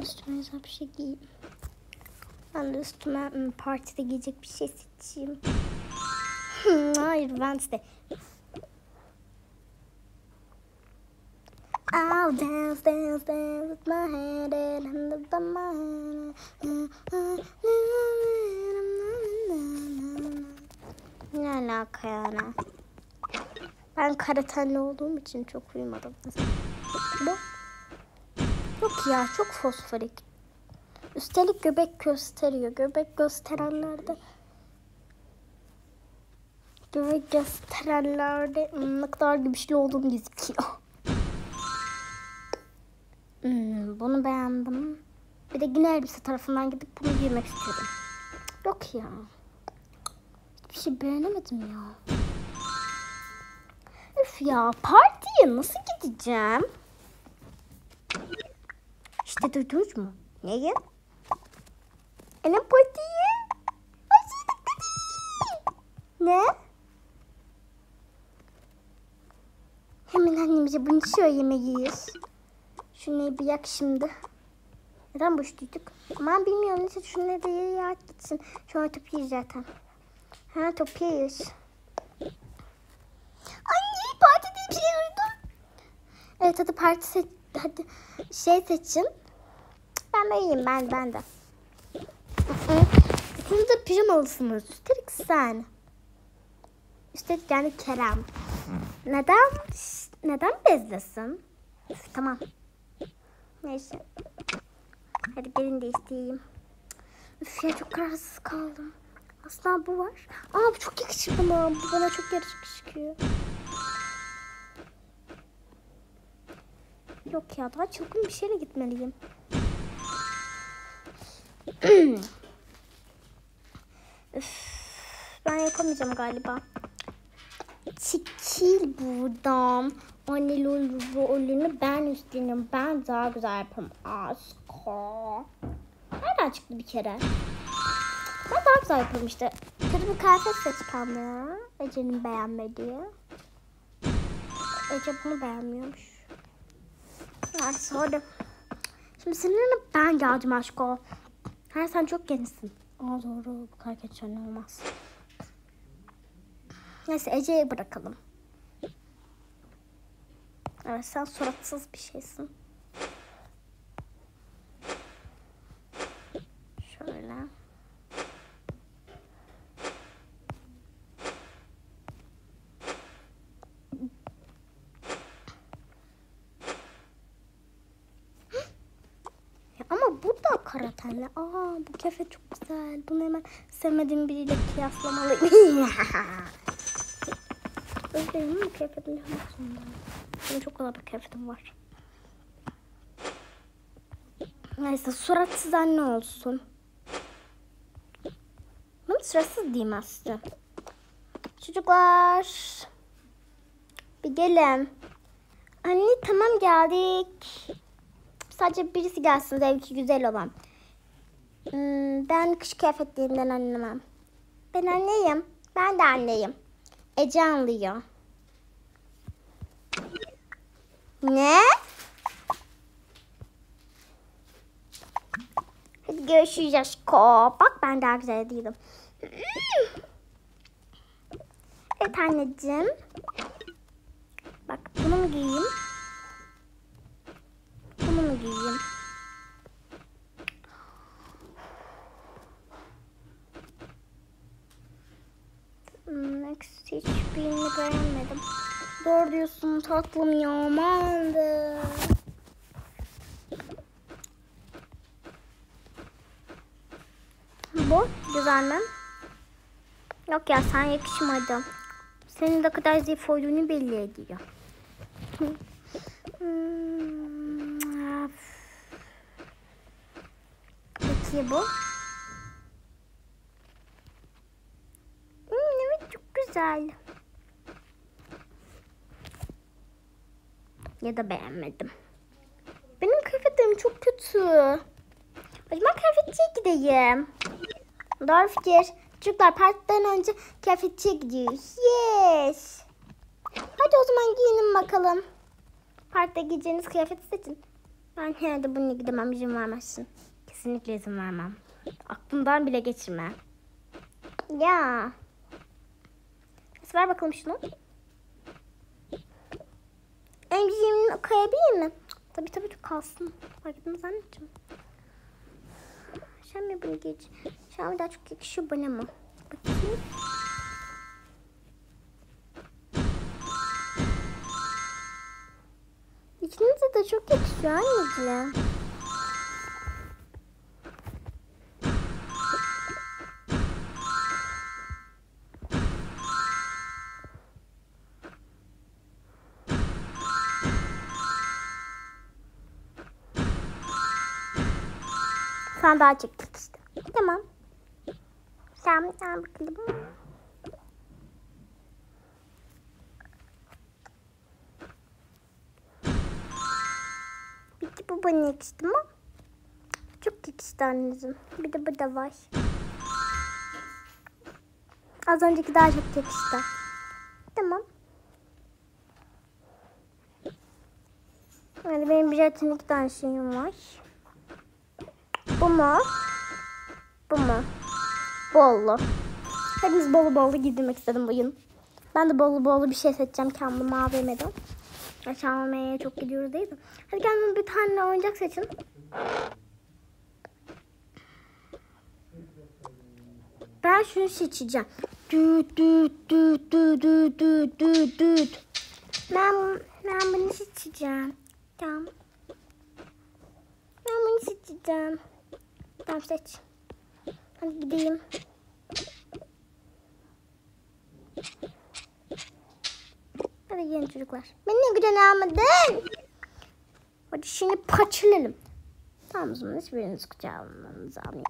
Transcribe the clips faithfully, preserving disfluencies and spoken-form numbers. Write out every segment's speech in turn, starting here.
üstüme güzel bir şey giyeyim. Ben de üstüme hmm, partide giyecek bir şey seçeyim. Hmm, hayır Wednesday. I'll dance, dance, dance with my head under my hand. Ne alaka yani? Ben kara tenli olduğum için çok uyumadım. Bu? Yok ya, çok fosforik. Üstelik göbek gösteriyor. Göbek gösterenlerde göbek gösterenlerde hmm, ne kadar güçlü olduğum gözüküyor. Hmm, bunu beğendim. Bir de yine elbise tarafından gidip bunu giymek istiyorum. Yok ya. Hiçbir şey beğenemedim ya. Üf ya, partiye nasıl gideceğim? İşte duydunuz mu? Neyi? Annem partiye. Ne? Hemen annemize bunu söylemeyiz. Şunu bir yak şimdi. Neden boş duyduk? Aman bilmiyorum. Neyse şunu da yak gitsin. Şu an topuyuz zaten. Ha topuyuz. Anne parti diye bir şey duydum. Evet hadi parti seç. Hadi şey seçin. Ben böyleyim ben ben de. Siz de pijamalısınız. Üstelik sen. Üstelik yani Kerem. Neden? Neden bezlesin? Üf, tamam. Neyse. Hadi gelin de isteyeyim. Üf ya çok kararsız kaldım. Aslında bu var. Aa bu çok yakışıklı bana. Bu bana çok yakışıklı. Yok ya daha çılgın bir şeyle gitmeliyim. Üf, ben yapamayacağım galiba. Çekil buradan. Anne rolünü ben üstleniyorum. Ben daha güzel yaparım. Aşko. Nereden çıktı bir kere? Ben daha güzel yaparım işte. Kötü bir kıyafet seçmem ya. Ece'nin beğenmediği. Ece bunu beğenmiyormuş. Yani sonra. Şimdi seninle ben geldim aşko. Ha sen çok gençsin. Aa doğru bu kadar geç olmaz. Neyse Ece'ye bırakalım. Evet sen suratsız bir şeysin. Şöyle. Ya ama bu da kara tenli. Aa bu kıyafet çok güzel. Bunu hemen sevmediğim biriyle kıyaslamalıyım. Özlerim bu kıyafetini yapmak zorundayım. Benim çok güzel bir kıyafetim var. Neyse suratsız anne olsun. Ben suratsız diyeyim aslında. Çocuklar. Bir gelin. Anne tamam geldik. Sadece birisi gelsin zevki güzel olan. Hmm, ben kış kıyafetlerinden anlamam. Ben anneyim. Ben de anneyim. Ece anlıyor. Ne? Hadi görüşürüz aşko. Bak ben daha güzel değilim. Evet anneciğim. Bak bunu mu giyeyim? Bunu mu giyeyim? Next hiçbirini beğenmedim. Doğru diyorsun tatlım ya amandı. Bu güzel mi? Yok ya sen yakışmadı. Senin ne kadar zayıf olduğunu belli ediyor. Peki bu? Hmm, evet çok güzel. Ya da beğenmedim. Benim kıyafetlerim çok kötü. O zaman kıyafetçiye gideyim. Doğru fikir. Çocuklar partiden önce kıyafetçiye gidiyoruz. Yes. Hadi o zaman giyinin bakalım. Partide giyeceğiniz kıyafeti seçin. Ben herhalde bununla gidemem, izin vermezsin. Kesinlikle izin vermem. Aklımdan bile geçirme. Ya. Neyse, ver bakalım şunu. Emziğimini koyabilir mi? Tabii tabii kalsın. Fark etmez anneciğim. Sen mi bunu geç? Sen mi daha çok yakışıyor bana mı? Bakayım. İkinize de çok yakışıyor anneciğim. Sen daha çektik işte. Tamam. Sen sen bakalım. Peki bu bana yakıştı mı? Çok yakıştı anneciğim. Bir de bu da var. Az önceki daha çok yakıştı. Tamam. Yani benim bir zaten iki tane şeyim var. Bu mu? Bu mu? Bollu. Hepimiz bolu bolu giydirmek istedim bugün. Ben de bolu bolu bir şey seçeceğim kendime A V M'den. Aşağı A V M'ye çok gidiyoruz değil mi? Hadi kendime bir tane oyuncak seçin. Ben şunu seçeceğim. Düt düt düt düt düt düt düt düt. Ben, ben bunu seçeceğim. Tamam. Ben bunu seçeceğim. Tamam seç. Hadi gideyim. Hadi gelin çocuklar. Beni ne güzel almadın. Hadi şimdi parçalayalım. Tamam o zaman hiçbiriniz kucağınıza almayayım.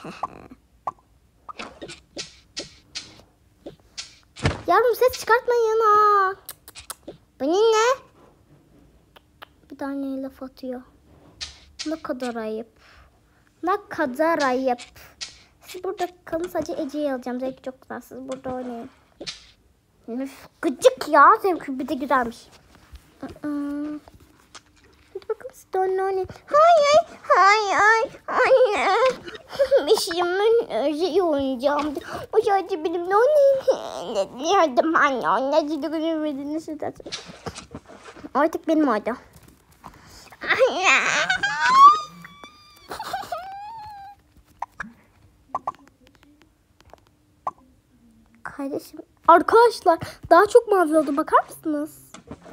Yavrum ses çıkartmayın ha. Bu ne? Bir tane laf atıyor. Ne kadar ayıp. Ne kadar ayıp. Siz burada kalın, sadece Ece'yi alacağım. Zevki çok güzel. Siz burada oynayın. Üf, gıcık ya. Zevki bir de güzelmiş. Hadi bakalım siz de oynayın. Hayır, hayır, hayır. Mişimin özel oynayacağım. O sadece benimle oynayın. Yardım anne. Anne de göremediniz. Artık benim orada. Kardeşim. Arkadaşlar daha çok mavi oldu. Bakar mısınız?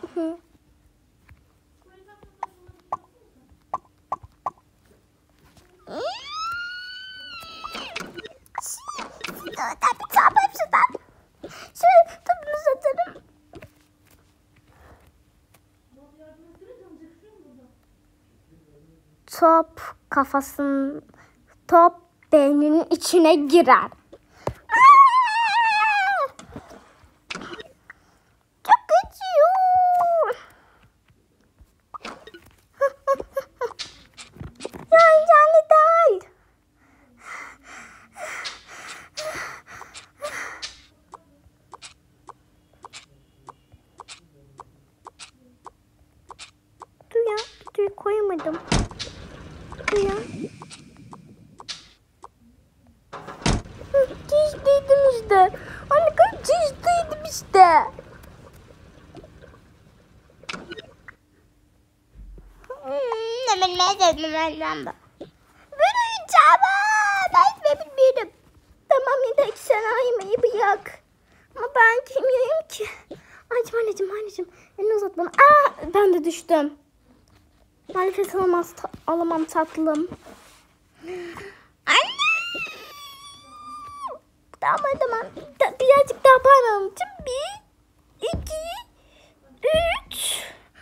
Şöyle topumuzu atarım. Top kafasının, top beyninin içine girer. Çok acıyor. Yani canlı değil. Dur ya, dur koyamadım. Dur ya. Çizgiydim işte. Anne ben çizgiydim işte. Hemen ne dedim ben de. Ben uyuyacağım. Ben de bilmiyorum. Tamam ya da iki sene yemeği bırak. Ama ben kimyayım ki. Anneciğim anneciğim anneciğim. Elini uzat bana. Aa, ben de düştüm. Maalesef alamaz, ta alamam tatlım. Anne. Tamam tamam. Birazcık daha parmağım için. Bir, iki, üç,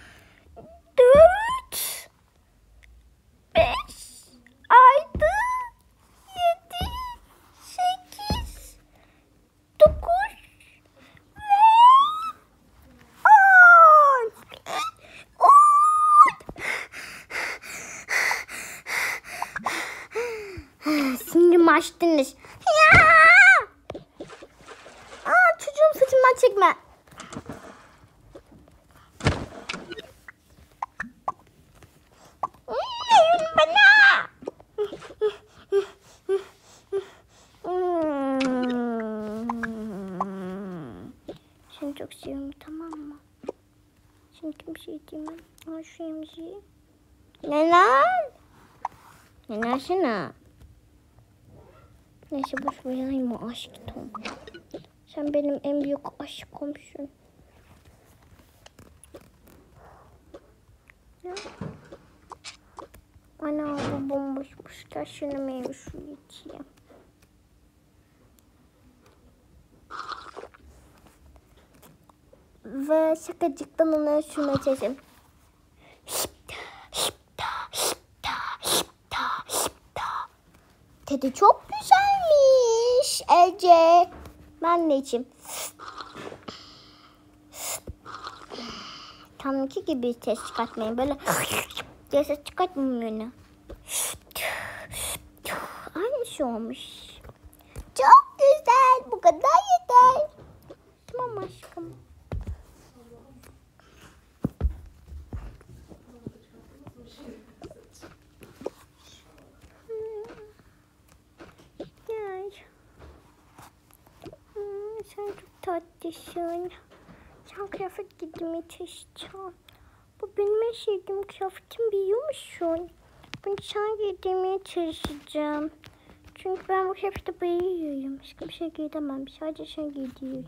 dört, beş, altı, yedi, sekiz, dokuz ve on. Sinirimi açtınız. Ya! Aa, çocuğum saçımdan çekme. Hmm. Başka bir şey diyeyim ben. Al şu emziği. Ne lan? Ne nasına? Neyse boş vereyim o aşkım. Sen benim en büyük aşkımsın. Ya. Ana bu bomboşmuş. Gel şunu meyve suyu içeyim. Ve şakacıktan onu sürmeye çalışayım. Tadı çok güzelmiş Ece. Ben de içeyim. Tanrıki gibi ses çıkartmayın. Böyle diye ses çıkartmayın yani. Aynı şey olmuş. Çok güzel. Bu kadar yeter. Tamam aşkım. Gel. Hmm, sen çok tatlısın. Sen kıyafet giydirmeye çalışacağım. Bu benim en sevdiğim kıyafetim, biliyor musun? Bunu sen giydirmeye çalışacağım. Çünkü ben bu kıyafete bayılıyorum. Başka bir şey giyemem. Sadece sen giydiriyorum.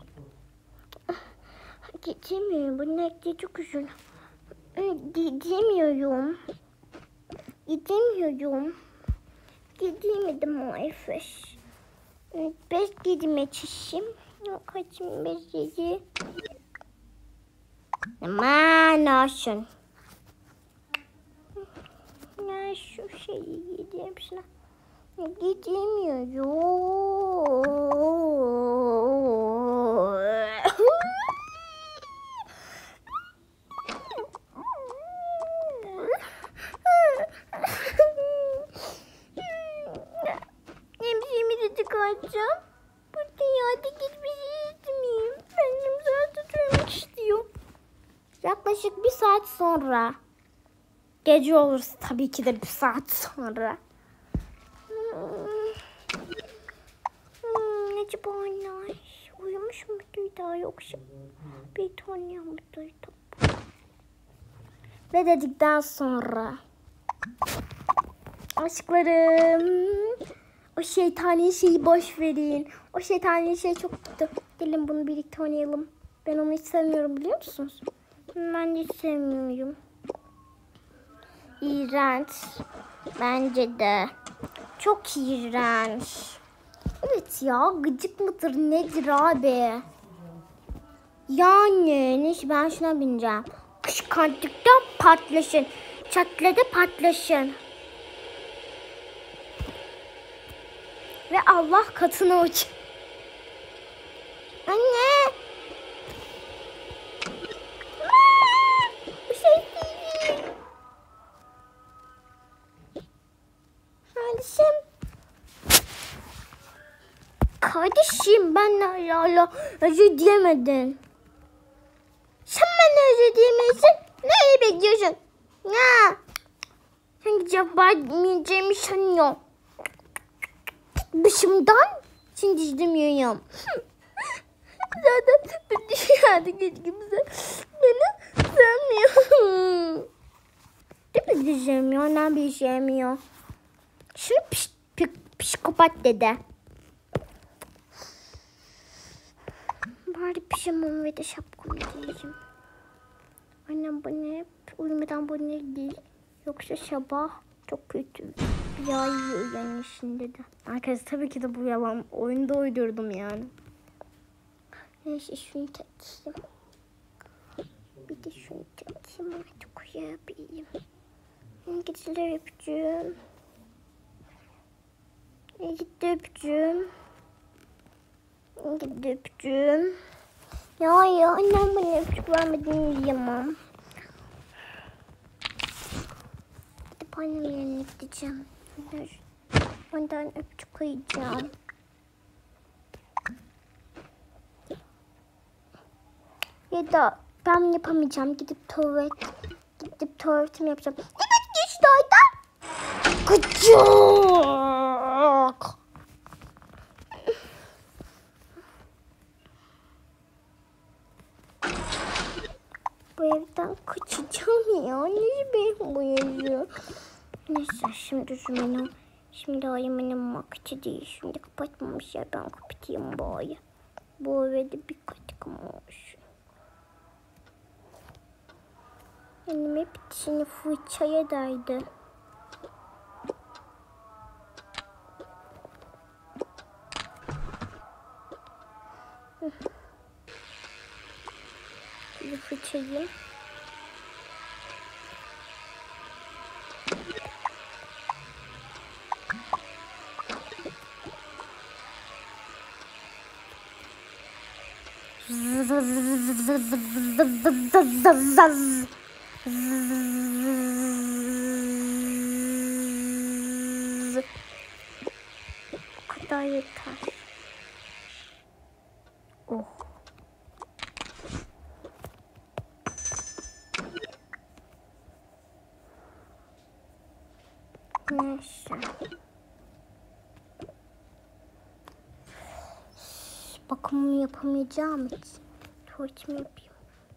Giyemiyorum. Bunun ekliği çok uzun. Giyemiyorum. Giyemiyorum. Giydiremedim maalesef. Bez giydirmeye çalışayım. Kaçım bezleri. Aman olsun. Ya şu şeyi giydireyim şuna. Gidemiyorum. Emziğimi de çıkartacağım. Bu dünyada hiçbir şey etmeyeyim. Benim zaten tutmak istiyor. Yaklaşık bir saat sonra. Gece olursa tabii ki de bir saat sonra. Hmm, acaba anne uyumuş muydu daha yoksa bir tane mıydı? Ve dedikten sonra aşklarım, o şeytani şeyi boş verin. O şeytani şey çok kötü. Gelin bunu birlikte oynayalım. Ben onu hiç sevmiyorum, biliyor musunuz? Ben de hiç sevmiyorum. İğrenç. Bence de. Çok iğrenç. Evet ya, gıcık mıdır nedir abi? Yani neyse, ben şuna bineceğim. Kışkantıkta patlasın. Çatladı patlasın. Ve Allah katına uç. Anne. Aa, bu şey değil. Kardeşim. Kardeşim ben hala özür diyemedin. Sen benden özür diyemezsin. Neyi bekliyorsun? Ya. Sen cevap vermeyeceğimi sanıyorum. Başımdan şimdi izlemiyorum. Zaten bir dünyadaki kimse beni sevmiyor. Değil mi sevmiyor? Ne bir sevmiyor. Şunu piş, piş, psikopat dede. Bari pijamamı ve de şapkamı giyeceğim. Annem bana hep uyumadan bunu değil. Yoksa sabah çok kötü. Bir yağ yiyor yani şimdi de. Arkadaşlar tabii ki de bu yalan. Oyunda uydurdum yani. Neyse şunu takayım. Bir de şunu takayım. Artık uyuyabileyim. Geceler öpücüğüm. Gitti öpücüğüm. Gitti öpücüğüm. Ya ya annem bana öpücük vermediğini yiyemem. Gidip annemin yanına gideceğim. Ondan öpücük koyacağım. Ya da ben yapamayacağım. Gidip tuvalet, gidip tuvaletimi yapacağım. Evet geçti orada. Gıcık. Bu ev Sizden kaçacağım ya. Ne benim bu yazı? Neyse şimdi benim. Şimdi ayımın vakti değil. Şimdi kapatmamış ya, ben kapatayım bu ayı. Bu evde bir katkım olmuş. Benim hep içini fırçaya daydı. Bir fırçayı. Bu kadar yeter. Oh. Neyse. Bakımımı yapamayacağım için tuvaletimi yapayım.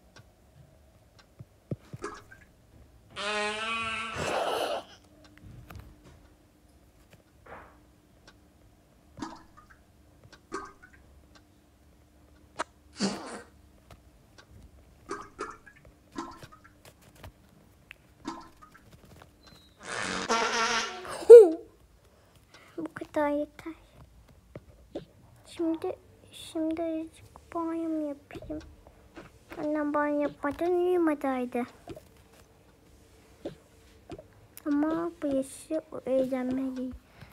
Bu kadar yeter. Şimdi şimdi azıcık banyo yapayım. Annem banyo yapmadan uyumadaydı. Ama bu yaşı eğlenmeliyim.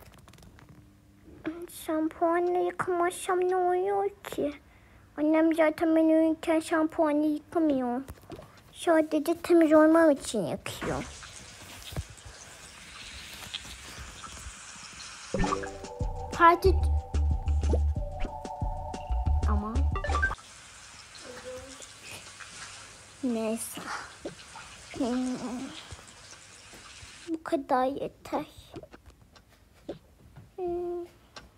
Şampuanla yıkamazsam ne oluyor ki? Annem zaten ben uyurken şampuanla yıkamıyor. Sadece temiz olmam için yıkıyor. Parti... Ama... Neyse. Hmm. Bu kadar yeter. Hmm.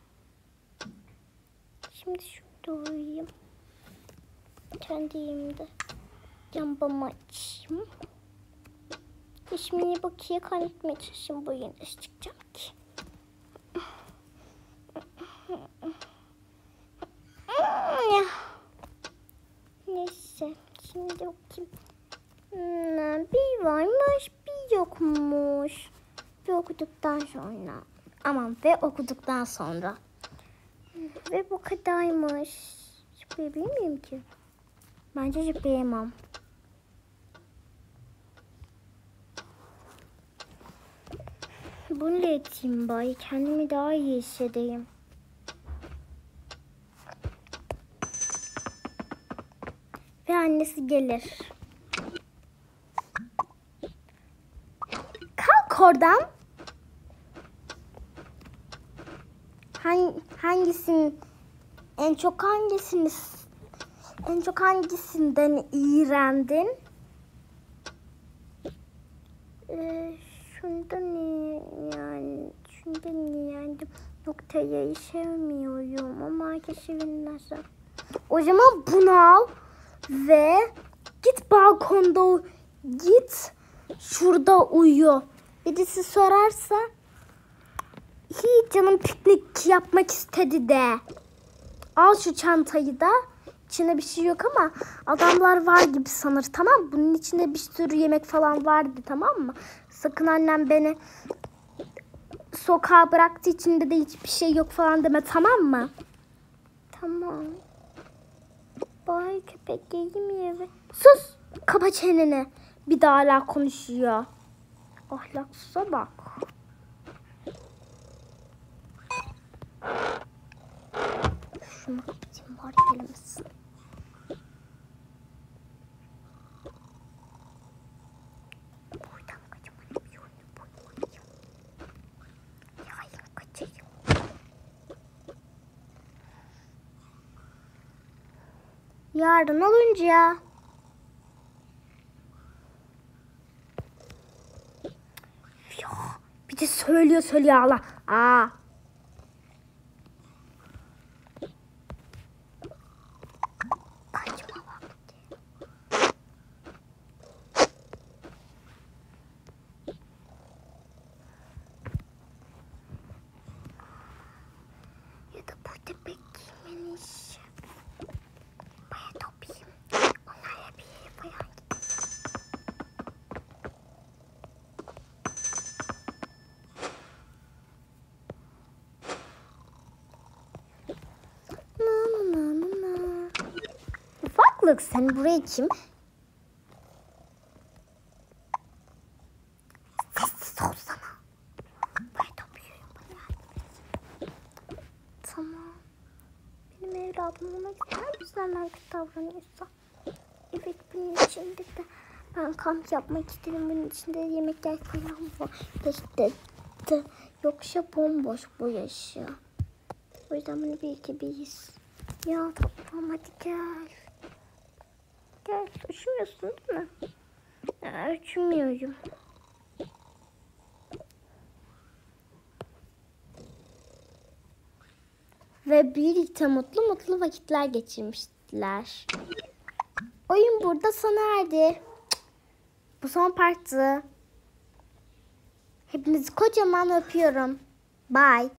Şimdi şurada uyuyayım. Kendi yerimde lambamı açayım. Şimdi bakıya kaynatmaya çalışayım. Bu yine çıkacağım ki. Neyse. Şimdi okuyayım. Hmm, bir varmış, bir yokmuş. Bir okuduktan sonra. Aman ve okuduktan sonra. Ve bu kadarmış. Zıplayabilir miyim ki? Bence zıplayamam. Bunu da eteyim bari. Kendimi daha iyi hissedeyim. Ve annesi gelir. Kalk oradan. Hang, hangisinin en çok hangisini en çok hangisinden iğrendin? Ee, şundan yani şundan iğrendim. Noktayı sevmiyorum ama herkes sevinmezse. O zaman bunu al ve git balkonda git şurada uyu. Birisi sorarsa hiç canım piknik yapmak istedi de. Al şu çantayı da. İçinde bir şey yok ama adamlar var gibi sanır, tamam mı? Bunun içinde bir sürü yemek falan vardı, tamam mı? Sakın annem beni sokağa bıraktı, içinde de hiçbir şey yok falan deme, tamam mı? Tamam. Bay köpek geleyim eve. Sus! Kapa çeneni. Bir daha hala konuşuyor. Ahlaksıza bak. Şunu kapatayım bari gelemesin. Buradan kaçmanın bir yolunu bulmalıyım. Yarın kaçayım. Yarın olunca. Ya, bir de söylüyor söylüyor Allah. Aa. Lık sen buraya kim? Sessiz olsana. Burada uyuyorum ben. Tamam. Benim evladım ona güzel güzel davranıyorsa. Evet bunun içinde de ben kamp yapmak istedim. Bunun içinde yemekler falan var. İşte de, yoksa bomboş bu yaşı. O yüzden bunu bir iki biz. Ya tamam hadi gel. Gel üşümüyorsun değil mi? Ya, üşümüyorum. Ve birlikte mutlu mutlu vakitler geçirmişler. Oyun burada sona erdi. Bu son parttı. Hepinizi kocaman öpüyorum. Bye.